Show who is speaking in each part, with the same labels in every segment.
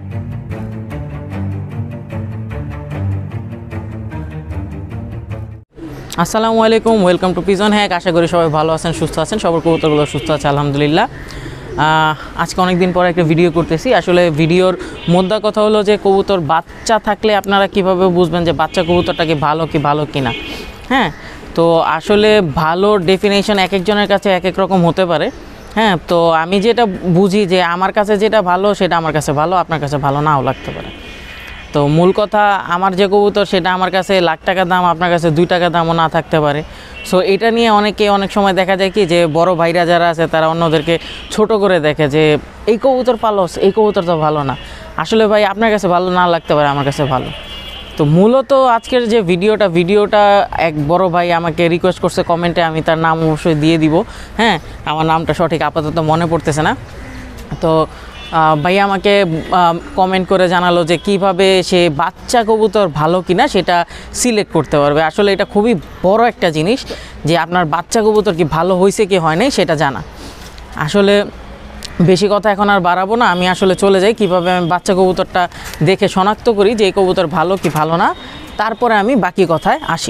Speaker 1: আসসালামু আলাইকুম, welcome to pigeon hack. আশা করি সবাই ভালো আছেন, সুস্থ আছেন। সবার কবুতরগুলো সুস্থ আছে আলহামদুলিল্লাহ। আজকে অনেক দিন পর একটা ভিডিও করতেছি। আসলে ভিডিওর মোদ্দা কথা হলো যে কবুতর বাচ্চা থাকলে আপনারা কিভাবে বুঝবেন যে বাচ্চা কবুতরটাকে ভালো কি না। হ্যাঁ, তো আসলে ভালো ডেফিনেশন এক একজনের কাছে এক এক রকম হতে পারে। হ্যাঁ, তো আমি যেটা বুঝি যে আমার কাছে যেটা ভালো সেটা আমার কাছে ভালো, আপনার কাছে ভালো নাও লাগতে পারে। তো মূল কথা, আমার যে কবুতর সেটা আমার কাছে লাখ টাকা দাম, আপনার কাছে 2 টাকা দামও না থাকতে পারে। সো এটা নিয়ে অনেক সময় দেখা যায় কি যে বড় ভাইরা যারা আছে তারা অন্যদেরকে ছোট করে দেখে যে এই কবুতর পালস, এই কবুতর তো ভালো না। আসলে ভাই আপনার কাছে ভালো না লাগতে পারে, আমার কাছে ভালো। তো মূলত আজকের যে ভিডিওটা এক বড় ভাই আমাকে রিকোয়েস্ট করছে কমেন্টে, আমি তার নাম অবশ্যই দিয়ে দিব। হ্যাঁ, আমার নামটা সঠিক আপাতত মনে পড়তেছে না। তো ভাই আমাকে কমেন্ট করে জানালো যে কিভাবে সে বাচ্চা কবুতর ভালো কিনা সেটা সিলেক্ট করতে পারবে। আসলে এটা খুবই বড় একটা জিনিস যে আপনার বাচ্চা কবুতর কি ভালো হয়েছে কি হয় নাই সেটা জানা। আসলে বেশি কথা এখন আর বাড়াবো না, আমি আসলে চলে যাই কিভাবে আমি বাচ্চা কবুতরটা দেখে শনাক্ত করি যে এই কবুতর ভালো কি ভালো না, তারপরে আমি বাকি কথায় আসি।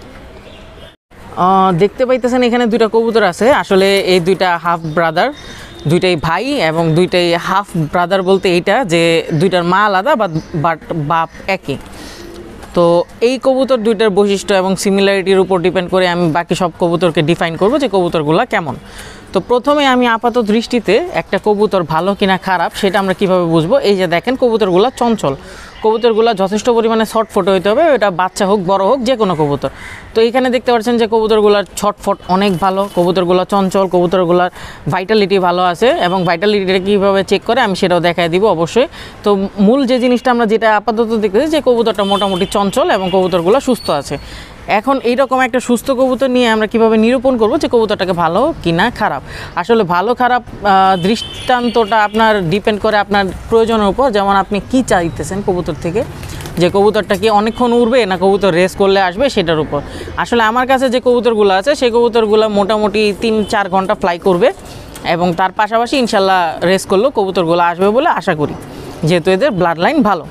Speaker 1: দেখতে পাইতেছেন এখানে 2টা কবুতর আছে। আসলে এই 2টা হাফ ব্রাদার, 2টাই ভাই এবং 2টাই হাফ ব্রাদার বলতে এইটা যে 2টার মা আলাদা বাট বাপ একই। তো এই কবুতর 2টার বৈশিষ্ট্য এবং সিমিলারিটির উপর ডিপেন্ড করে আমি বাকি সব কবুতরকে ডিফাইন করব যে কবুতরগুলো কেমন। তো প্রথমে আমি আপাত দৃষ্টিতে একটা কবুতর ভালো কিনা খারাপ সেটা আমরা কিভাবে বুঝবো। এই যে দেখেন কবুতরগুলো চঞ্চল, কবুতরগুলো যথেষ্ট পরিমাণে ছটফট হইতে হবে, এটা বাচ্চা হোক বড় হোক যে কোনো কবুতর। তো এইখানে দেখতে পাচ্ছেন যে কবুতরগুলোর ছটফট অনেক ভালো, কবুতরগুলো চঞ্চল, কবুতরগুলোর ভাইটালিটি ভালো আছে এবং ভাইটালিটিটা কীভাবে চেক করে আমি সেটাও দেখাই দিব অবশ্যই। তো মূল যে জিনিসটা আমরা যেটা আপাতত দেখতেছি যে কবুতরটা মোটামুটি চঞ্চল এবং কবুতরগুলো সুস্থ আছে। এখন এইরকম একটা সুস্থ কবুতর নিয়ে আমরা কিভাবে নিরূপণ করব যে কবুতরটাকে ভালো কি না খারাপ। আসলে ভালো খারাপ দৃষ্টান্তটা আপনার ডিপেন্ড করে আপনার প্রয়োজনের উপর। যেমন আপনি কি চাইতেছেন কবুতর থেকে, যে কবুতরটা কি অনেকক্ষণ উড়বে না কবুতর রেস করলে আসবে সেটার উপর। আসলে আমার কাছে যে কবুতরগুলো আছে সেই কবুতরগুলো মোটামুটি 3-4 ঘন্টা ফ্লাই করবে এবং তার পাশাপাশি ইনশাল্লাহ রেস করলেও কবুতরগুলো আসবে বলে আশা করি, যেহেতু এদের ব্লাড লাইন ভালো।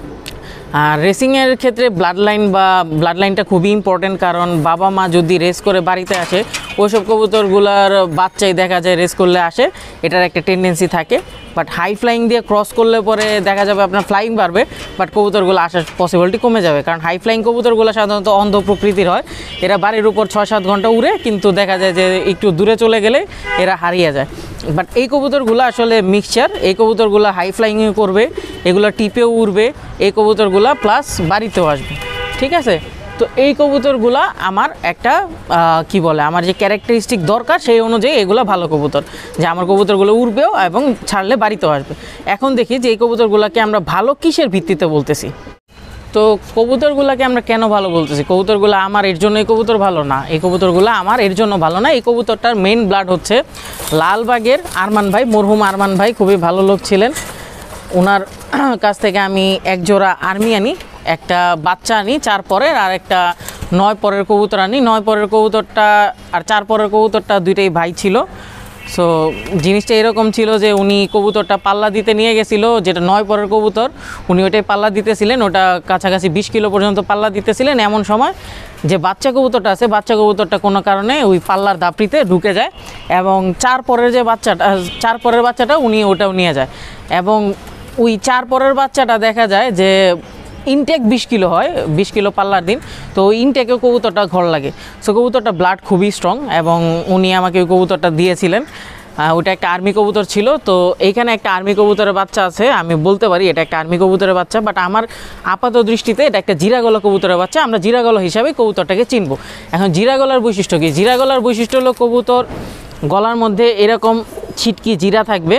Speaker 1: আর রেসিংয়ের ক্ষেত্রে ব্লাড লাইনটা খুবই ইম্পর্টেন্ট, কারণ বাবা মা যদি রেস করে বাড়িতে আসে ওইসব কবুতরগুলার বাচ্চাই দেখা যায় রেস করলে আসে, এটার একটা টেন্ডেন্সি থাকে। বাট হাই ফ্লাইং দিয়ে ক্রস করলে পরে দেখা যাবে আপনার ফ্লাইং বাড়বে বাট কবুতরগুলো আসার পসিবিলিটি কমে যাবে, কারণ হাই ফ্লাইং কবুতরগুলো সাধারণত অন্ধ প্রকৃতির হয়। এরা বাড়ির উপর 6-7 ঘন্টা উড়ে, কিন্তু দেখা যায় যে একটু দূরে চলে গেলে এরা হারিয়ে যায়। বাট এই কবুতরগুলো আসলে মিক্সচার, এই কবুতরগুলো হাই ফ্লাইংও করবে, এগুলো টিপেও উড়বে, এই কবুতরগুলো প্লাস বাড়িতেও আসবে। ঠিক আছে, তো এই কবুতরগুলো আমার একটা কি বলে আমার যে ক্যারেক্টারিস্টিক দরকার সেই অনুযায়ী এগুলো ভালো কবুতর, যে আমার কবুতরগুলো উড়বেও এবং ছাড়লে বাড়িতেও আসবে। এখন দেখি যে এই কবুতরগুলোকে আমরা ভালো কিসের ভিত্তিতে বলতেছি। তো কবুতরগুলোকে আমরা কেন ভালো বলতেছি, কবুতরগুলো আমার এর জন্য এই কবুতর ভালো না, এই কবুতরগুলো আমার এর জন্য ভালো না। এই কবুতরটার মেইন ব্লাড হচ্ছে লালবাগের আরমান ভাই, মরহুম আরমান ভাই খুবই ভালো লোক ছিলেন। ওনার কাছ থেকে আমি এক জোড়া আর্মি আনি, একটা বাচ্চা আনি 4 পরের, আর একটা 9 পরের কবুতর আনি। 9 পরের কবুতরটা আর 4 পরের কবুতরটা 2টাই ভাই ছিল। সো জিনিসটা এরকম ছিল যে উনি কবুতরটা পাল্লা দিতে নিয়ে গেছিলো, যেটা 9 পরের কবুতর, উনি ওটাই পাল্লা দিতেছিলেন, ওটা কাছাকাছি 20 কিলো পর্যন্ত পাল্লা দিতেছিলেন। এমন সময় যে বাচ্চা কবুতরটা আছে, বাচ্চা কবুতরটা কোনো কারণে ওই পাল্লার দাপড়িতে ঢুকে যায় এবং 4 পরের যে বাচ্চাটা, 4 পরের বাচ্চাটা উনি ওটাও নিয়ে যায় এবং ওই 4 পরের বাচ্চাটা দেখা যায় যে ইনটেক 20 কিলো হয়, 20 কিলো পাল্লার দিন। তো ওই ইনটেকেও কবুতরটা ঘর লাগে। সো কবুতরটা ব্লাড খুবই স্ট্রং এবং উনি আমাকে ওই কবুতরটা দিয়েছিলেন। ওটা একটা আর্মি কবুতর ছিল। তো এইখানে একটা আর্মি কবুতরের বাচ্চা আছে, আমি বলতে পারি এটা একটা আর্মি কবুতরের বাচ্চা, বাট আমার আপাত দৃষ্টিতে এটা একটা জিরাগলা কবুতরের বাচ্চা। আমরা জিরাগলা হিসাবে কবুতরটাকে চিনবো। এখন জিরাগলার বৈশিষ্ট্য কি? জিরাগলার বৈশিষ্ট্য হলো কবুতর গলার মধ্যে এরকম ছিটকি জিরা থাকবে,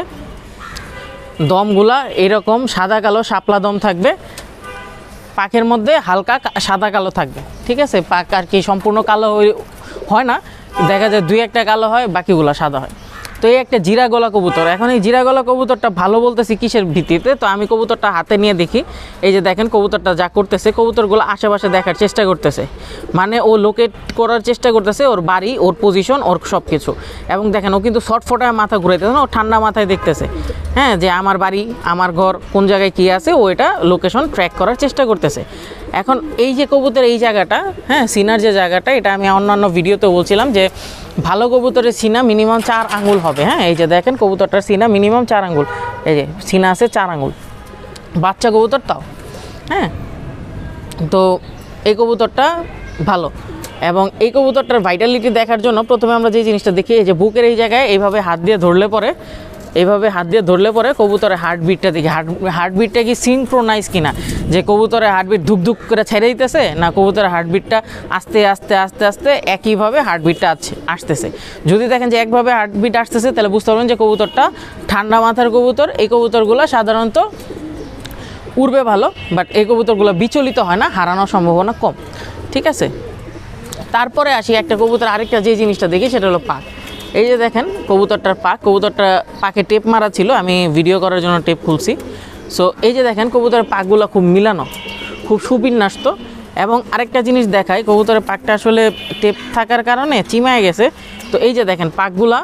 Speaker 1: দমগুলা এরকম সাদা কালো শাপলা দম থাকবে, পাখের মধ্যে হালকা সাদা কালো থাকবে। ঠিক আছে, পাখ আর কি সম্পূর্ণ কালো হয় না, দেখা যায় 2-1টা কালো হয়, বাকিগুলো সাদা হয়। তো এই একটা জিরা গলা কবুতর। এখন এই জিরা গলা কবুতরটা ভালো বলতেছি কিসের ভিত্তিতে, তো আমি কবুতরটা হাতে নিয়ে দেখি, এই যে দেখেন কবুতরটা যা করতেছে, কবুতরগুলো আশেপাশে দেখার চেষ্টা করতেছে, মানে ও লোকেট করার চেষ্টা করতেছে ওর বাড়ি, ওর পজিশন, ওর সব কিছু। এবং দেখেন ও কিন্তু শর্টফটায় মাথা ঘুরাইতেছে না, ও ঠান্ডা মাথায় দেখতেছে, হ্যাঁ, যে আমার বাড়ি, আমার ঘর কোন জায়গায় কী আছে, ও এটা লোকেশন ট্র্যাক করার চেষ্টা করতেছে। এখন এই যে কবুতর এই জায়গাটা, হ্যাঁ, সিনার যে জায়গাটা, এটা আমি অন্যান্য ভিডিওতে বলছিলাম যে ভালো কবুতরের সিনা মিনিমাম 4 আঙ্গুল হবে, হ্যাঁ, এই যে দেখেন কবুতরটার সিনা মিনিমাম 4 আঙ্গুল, এই যে সিনা আছে 4 আঙ্গুল, বাচ্চা কবুতর তাও, হ্যাঁ। তো এই কবুতরটা ভালো, এবং এই কবুতরটার ভাইটালিটি দেখার জন্য প্রথমে আমরা যে জিনিসটা দেখি, এই যে বুকের এই জায়গায় এইভাবে হাত দিয়ে ধরলে পরে, এইভাবে হাত দিয়ে ধরলে পরে কবুতরের হার্টবিটটা দেখি, হার্টবিটটা কি সিনক্রোনাইজ কিনা, যে কবুতরের হার্টবিট ধুক করে ছেড়ে দিতেছে না কবুতরের হার্টবিটটা আস্তে আস্তে আস্তে আস্তে একইভাবে হার্টবিটটা আসতেছে। যদি দেখেন যে একভাবে হার্টবিট আসতেছে, তাহলে বুঝতে পারবেন যে কবুতরটা ঠান্ডা মাথার কবুতর। এই কবুতরগুলো সাধারণত উড়বে ভালো, বাট এই কবুতরগুলো বিচলিত হয় না, হারানোর সম্ভাবনা কম, ঠিক আছে। তারপরে আসি একটা কবুতর, আরেকটা যে জিনিসটা দেখি সেটা হলো পাক। এই যে দেখেন কবুতরটার পাক, কবুতরটা পাকে টেপ মারা ছিল, আমি ভিডিও করার জন্য টেপ খুলছি। সো এই যে দেখেন কবুতরের পাকগুলো খুব মিলানো, খুব সুবিন্যস্ত। এবং আরেকটা জিনিস দেখায়, কবুতরের পাকটা আসলে টেপ থাকার কারণে চিমায় গেছে। তো এই যে দেখেন পাকগুলা,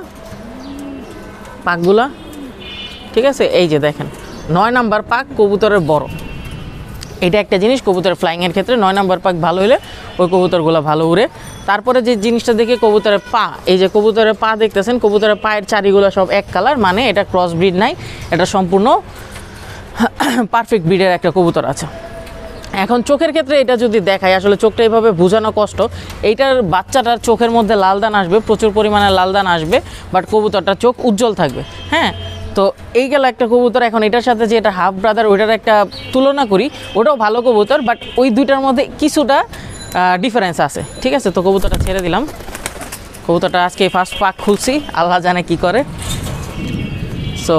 Speaker 1: ঠিক আছে, এই যে দেখেন 9 নাম্বার পাক কবুতরের বড়। এটা একটা জিনিস, কবুতরের ফ্লাইংয়ের ক্ষেত্রে 9 নাম্বার পাক ভালো হলে ওই কবুতরগুলো ভালো উড়ে। তারপরে যে জিনিসটা দেখে কবুতরের পা, এই যে কবুতরের পা দেখতেছেন, কবুতরের পায়ের চারিগুলো সব এক কালার, মানে এটা ক্রস ব্রিড নাই, এটা সম্পূর্ণ পারফেক্ট ব্রিডের একটা কবুতর আছে। এখন চোখের ক্ষেত্রে এটা যদি দেখায়, আসলে চোখটা এইভাবে বোঝানো কষ্ট। এইটার বাচ্চাটার চোখের মধ্যে লাল দান আসবে, প্রচুর পরিমাণে লাল দান আসবে, বাট কবুতরটার চোখ উজ্জ্বল থাকবে, হ্যাঁ। তো এই গেল একটা কবুতর। এখন এটার সাথে যে এটা হাফ ব্রাদার, ওইটার একটা তুলনা করি, ওটাও ভালো কবুতর, বাট ওই দুইটার মধ্যে কিছুটা ডিফারেন্স আছে, ঠিক আছে। তো কবুতরটা ছেড়ে দিলাম, কবুতরটা আজকে ফার্স্ট পাক খুলছি, আল্লাহ জানে কি করে। সো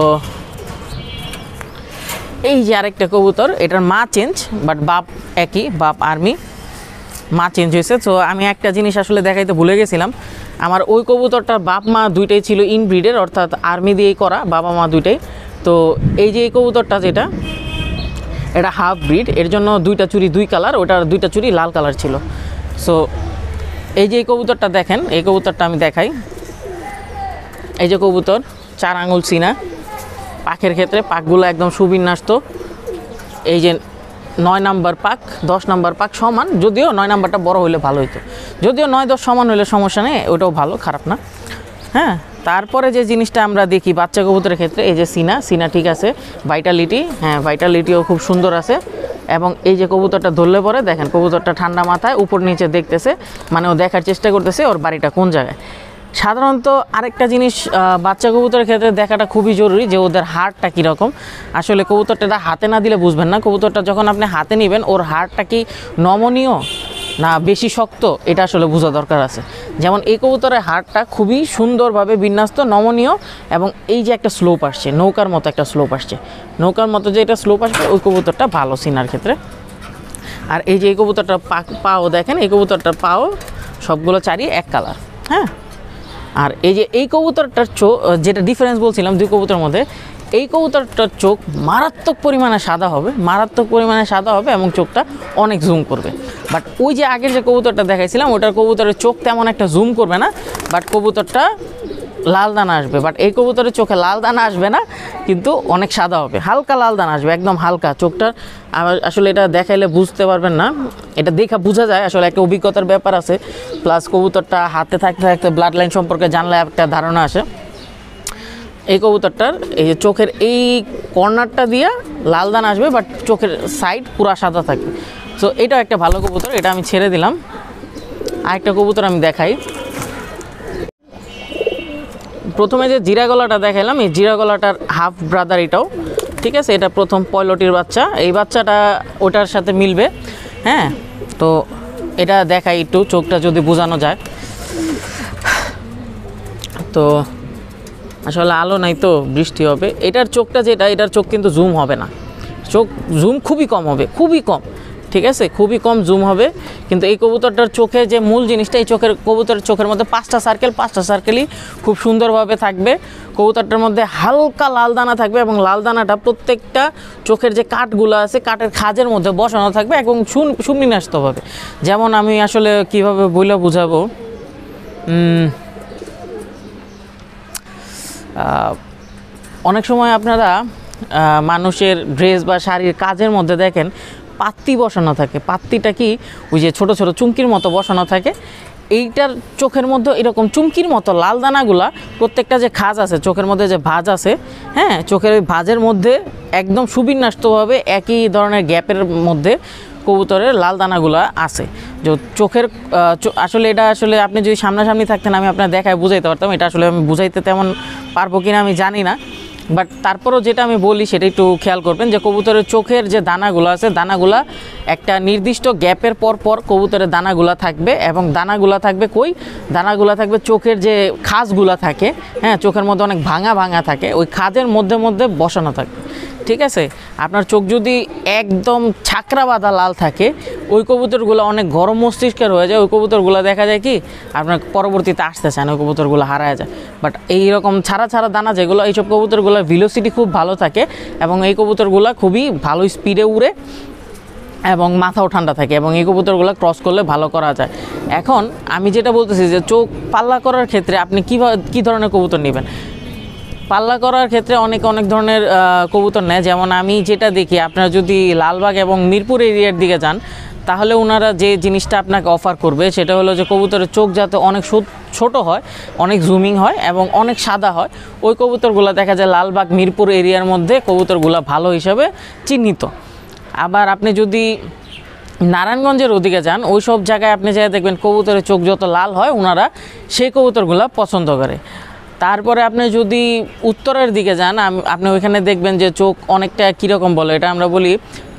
Speaker 1: এই যে আরেকটা কবুতর, এটার মা চেঞ্জ, বাট বাপ একই, বাপ আর্মি, মা চেঞ্জ হয়েছে। তো আমি একটা জিনিস আসলে দেখাইতে ভুলে গেছিলাম, আমার ওই কবুতরটার বাপ মা দুইটাই ছিল ইনব্রিডের, অর্থাৎ আর্মি দিয়েই করা, বাবা মা দুইটাই। তো এই যে এই কবুতরটা যেটা, এটা হাফ ব্রিড, এর জন্য দুইটা চুরি 2 কালার, ওটার দুইটা চুরি লাল কালার ছিল। সো এই যে এই কবুতরটা দেখেন, এই কবুতরটা আমি দেখাই, এই যে কবুতর 4 আঙুল সিনা, পাখের ক্ষেত্রে পাকগুলো একদম সুবিন্যস্ত। এই যে 9 নাম্বার পাক, 10 নাম্বার পাক সমান, যদিও 9 নাম্বারটা বড় হইলে ভালো হইতো, যদিও 9-10 সমান হইলে সমস্যা নেই, ওটাও ভালো, খারাপ না, হ্যাঁ। তারপরে যে জিনিসটা আমরা দেখি বাচ্চা কবুতরের ক্ষেত্রে, এই যে সিনা ঠিক আছে, ভাইটালিটি, হ্যাঁ, ভাইটালিটিও খুব সুন্দর আছে। এবং এই যে কবুতরটা ধরলে পরে দেখেন কবুতরটা ঠান্ডা মাথায় উপর নিচে দেখতেছে, মানে ও দেখার চেষ্টা করতেছে ওর বাড়িটা কোন জায়গায়। সাধারণত আরেকটা জিনিস বাচ্চা কবুতরের ক্ষেত্রে দেখাটা খুবই জরুরি, যে ওদের হাড়টা কীরকম। আসলে কবুতরটা হাতে না দিলে বুঝবেন না, কবুতরটা যখন আপনি হাতে নেবেন ওর হাড়টা কি নমনীয় না বেশি শক্ত, এটা আসলে বোঝা দরকার আছে। যেমন এই কবুতরের হাড়টা খুবই সুন্দরভাবে বিন্যস্ত, নমনীয়, এবং এই যে একটা স্লোপ আসছে, নৌকার মতো একটা স্লোপ আসছে, নৌকার মতো যে এটা স্লোপ আসবে, ওই কবুতরটা ভালো সিনার ক্ষেত্রে। আর এই যে এই কবুতরটার পাও দেখেন, এই কবুতরটার পাও সবগুলো চারি এক কালার, হ্যাঁ। আর এই যে এই কবুতরটার চোখ, যেটা ডিফারেন্স বলছিলাম 2 কবুতরের মধ্যে, এই কবুতরটার চোখ মারাত্মক পরিমাণে সাদা হবে, এবং চোখটা অনেক জুম করবে। বাট ওই যে আগের যে কবুতরটা দেখাইছিলাম, ওটার কবুতরের চোখ তেমন একটা জুম করবে না, বাট কবুতরটা লাল দানা আসবে। বাট এই কবুতরের চোখে লাল দানা আসবে না, কিন্তু অনেক সাদা হবে, হালকা লাল দানা আসবে, একদম হালকা। চোখটা আসলে এটা দেখাইলে বুঝতে পারবেন না, এটা দেখা বোঝা যায়, আসলে একটা অভিজ্ঞতার ব্যাপার আছে, প্লাস কবুতরটা হাতে থাকতে থাকতে ব্লাড লাইন সম্পর্কে জানলে একটা ধারণা আসে। এই কবুতরটার এই যে চোখের এই কর্নারটা দিয়ে লাল দানা আসবে, বাট চোখের সাইড পুরা সাদা থাকবে। সো এটাও একটা ভালো কবুতর, এটা আমি ছেড়ে দিলাম। আরেকটা কবুতর আমি দেখাই, প্রথমে যে জিরা গলাটা দেখাইলাম, এই জিরা গলাটার হাফ ব্রাদার এটাও, ঠিক আছে। এটা প্রথম পয়লটির বাচ্চা, এই বাচ্চাটা ওটার সাথে মিলবে, হ্যাঁ। তো এটা দেখাই একটু, চোখটা যদি বোঝানো যায়। তো আসলে আলো নাই তো, বৃষ্টি হবে। এটার চোখটা যেটা, এটার চোখ কিন্তু জুম হবে না, চোখ জুম খুবই কম হবে, খুবই কম। ঠিক আছে, খুবই কম জুম হবে। কিন্তু এই কবুতরটার চোখে যে মূল জিনিসটা, এই কবুতরের চোখের মধ্যে 5টা সার্কেলই খুব সুন্দরভাবে থাকবে। কবুতরটার মধ্যে হালকা লাল দানা থাকবে এবং লাল দানাটা প্রত্যেকটা চোখের যে কাঠগুলো আছে কাঠের খাঁজের মধ্যে বসানো থাকবে এবং সুবিন্যস্তভাবে। যেমন আমি আসলে কিভাবে বইলা বুঝাবো, অনেক সময় আপনারা মানুষের ড্রেস বা শাড়ির কাজের মধ্যে দেখেন পাত্তি বসানো থাকে। পাত্তিটা কি, ওই যে ছোট ছোট চুমকির মতো বসানো থাকে। এইটার চোখের মধ্যে এরকম চুমকির মতো লাল দানাগুলা, প্রত্যেকটা যে খাজ আছে চোখের মধ্যে যে ভাঁজ আছে, হ্যাঁ, চোখের ওই ভাঁজের মধ্যে একদম সুবিন্যস্তভাবে একই ধরনের গ্যাপের মধ্যে কবুতরের লাল দানাগুলা আছে। যে চোখের আসলে এটা আসলে আপনি যদি সামনাসামনি থাকতেন আমি আপনার দেখায় বুঝাইতে পারতাম। এটা আসলে আমি বুঝাইতে তেমন পারবো কিনা আমি জানি না, বাট তারপরও যেটা আমি বলি সেটা একটু খেয়াল করবেন যে কবুতরের চোখের যে দানাগুলো আছে, দানাগুলা একটা নির্দিষ্ট গ্যাপের পর পর কবুতরের দানাগুলা থাকবে। এবং দানাগুলা থাকবে কই, দানাগুলা থাকবে চোখের যে খাজগুলা থাকে, হ্যাঁ, চোখের মধ্যে অনেক ভাঙা ভাঙা থাকে, ওই খাজের মধ্যে মধ্যে বসানো থাকবে। ঠিক আছে, আপনার চোখ যদি একদম ছাকরা বাঁধা লাল থাকে, ওই কবুতরগুলো অনেক গরম মস্তিষ্কের হয়ে যায়। ওই কবুতরগুলো দেখা যায় কি আপনার পরবর্তীতে আসতে চায় না, ওই কবুতরগুলো হারায় যায়। বাট এইরকম ছাড়া দানা যেগুলো, এইসব কবুতরগুলোর ভেলোসিটি খুব ভালো থাকে এবং এই কবুতরগুলো খুবই ভালো স্পিডে উড়ে এবং মাথাও ঠান্ডা থাকে এবং এই কবুতরগুলো ক্রস করলে ভালো করা যায়। এখন আমি যেটা বলতেছি যে চোখ পাল্লা করার ক্ষেত্রে আপনি কী ধরনের কবুতর নেবেন। পাল্লা করার ক্ষেত্রে অনেক ধরনের কবুতর নেয়। যেমন আমি যেটা দেখি, আপনারা যদি লালবাগ এবং মিরপুর এরিয়ার দিকে যান তাহলে ওনারা যে জিনিসটা আপনাকে অফার করবে সেটা হলো যে কবুতরের চোখ যাতে অনেক ছোট হয়, অনেক জুমিং হয় এবং অনেক সাদা হয়, ওই কবুতরগুলো দেখা যায় লালবাগ মিরপুর এরিয়ার মধ্যে কবুতরগুলো ভালো হিসাবে চিহ্নিত। আবার আপনি যদি নারায়ণগঞ্জের ওদিকে যান, ওই সব জায়গায় আপনি যাই দেখবেন কবুতরের চোখ যত লাল হয় ওনারা সেই কবুতরগুলো পছন্দ করে। তারপরে আপনি যদি উত্তরের দিকে যান, আপনি ওইখানে দেখবেন যে চোখ অনেকটা কীরকম বলে, এটা আমরা বলি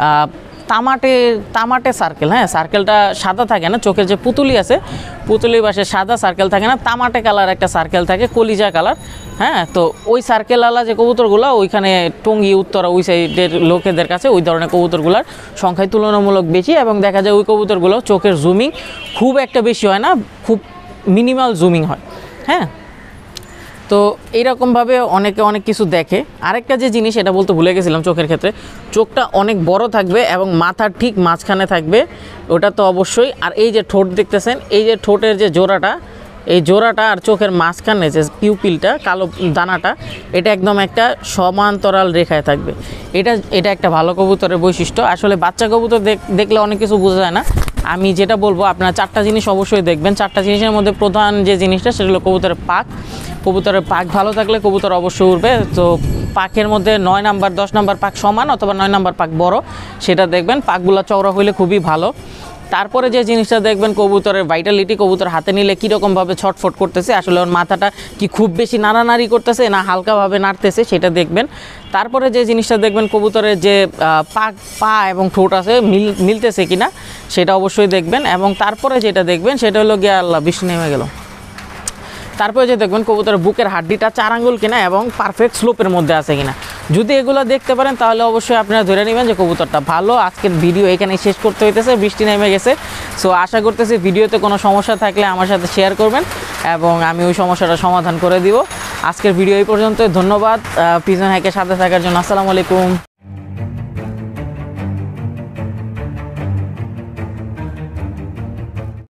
Speaker 1: তামাটে সার্কেল। হ্যাঁ, সার্কেলটা সাদা থাকে না, চোখের যে পুতুলি আছে পুতুলির পাশে সাদা সার্কেল থাকে না, তামাটে কালার একটা সার্কেল থাকে, কলিজা কালার। হ্যাঁ, তো ওই সার্কেলওয়ালা যে কবুতরগুলো ওইখানে টঙ্গী উত্তরা ওই সাইডের লোকেদের কাছে ওই ধরনের কবুতরগুলোর সংখ্যায় তুলনামূলক বেশি এবং দেখা যায় ওই কবুতরগুলো চোখের জুমিং খুব একটা বেশি হয় না, খুব মিনিমাল জুমিং হয়। হ্যাঁ, তো এইরকমভাবে অনেকে অনেক কিছু দেখে। আরেকটা যে জিনিস এটা বলতে ভুলে গেছিলাম, চোখের ক্ষেত্রে চোখটা অনেক বড় থাকবে এবং মাথার ঠিক মাঝখানে থাকবে, ওটা তো অবশ্যই। আর এই যে ঠোঁট দেখতেছেন, এই যে ঠোঁটের যে জোড়াটা, এই জোড়াটা আর চোখের মাঝখানে যে পিউপিলটা কালো দানাটা, এটা একদম একটা সমান্তরাল রেখায় থাকবে। এটা একটা ভালো কবুতরের বৈশিষ্ট্য। আসলে বাচ্চা কবুতর দেখলে অনেক কিছু বোঝা যায় না। আমি যেটা বলবো, আপনারা 4টা জিনিস অবশ্যই দেখবেন। 4টা জিনিসের মধ্যে প্রধান যে জিনিসটা সেটা হলো কবুতরের পাক। কবুতরের পাক ভালো থাকলে কবুতর অবশ্যই উঠবে। তো পাকের মধ্যে 9 নাম্বার 10 নাম্বার পাক সমান অথবা 9 নাম্বার পাক বড়, সেটা দেখবেন। পাকগুলো চওড়া হইলে খুবই ভালো। তারপরে যে জিনিসটা দেখবেন কবুতরের ভাইটালিটি, কবুতর হাতে নিলে কীরকমভাবে ছটফট করতেছে, আসলে ওর মাথাটা কি খুব বেশি নাড়ানাড়ি করতেছে না হালকাভাবে নাড়তেছে, সেটা দেখবেন। তারপরে যে জিনিসটা দেখবেন কবুতরের যে পা এবং ঠোঁট আছে মিলতেছে কিনা, সেটা অবশ্যই দেখবেন। এবং তারপরে যেটা দেখবেন সেটা হলো গিয়ে, আল্লাহ বৃষ্টি নেমে গেল, তারপরে যে দেখবেন কবুতরের বুকের হাড্ডিটা 4 আঙ্গুল কিনা এবং পারফেক্ট স্লোপের মধ্যে আছে কিনা। যদি এগুলো দেখতে পারেন তাহলে অবশ্যই আপনারা ধরে নেবেন যে কবুতরটা ভালো। আজকের ভিডিও এখানেই শেষ করতে হইতেছে, বৃষ্টি নেমে গেছে। সো আশা করতেছি ভিডিওতে কোনো সমস্যা থাকলে আমার সাথে শেয়ার করবেন এবং আমি ওই সমস্যাটা সমাধান করে দিব। আজকের ভিডিও এই পর্যন্ত, ধন্যবাদ পিজন হাইকের সাথে থাকার জন্য। আসসালামু আলাইকুম।